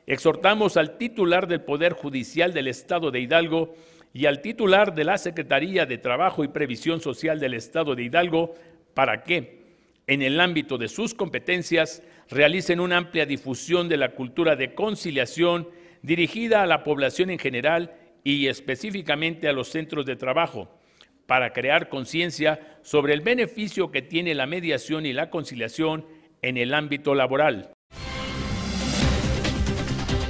Exhortamos al titular del Poder Judicial del Estado de Hidalgo y al titular de la Secretaría de Trabajo y Previsión Social del Estado de Hidalgo para que, en el ámbito de sus competencias, realicen una amplia difusión de la cultura de conciliación dirigida a la población en general y específicamente a los centros de trabajo, para crear conciencia sobre el beneficio que tiene la mediación y la conciliación en el ámbito laboral.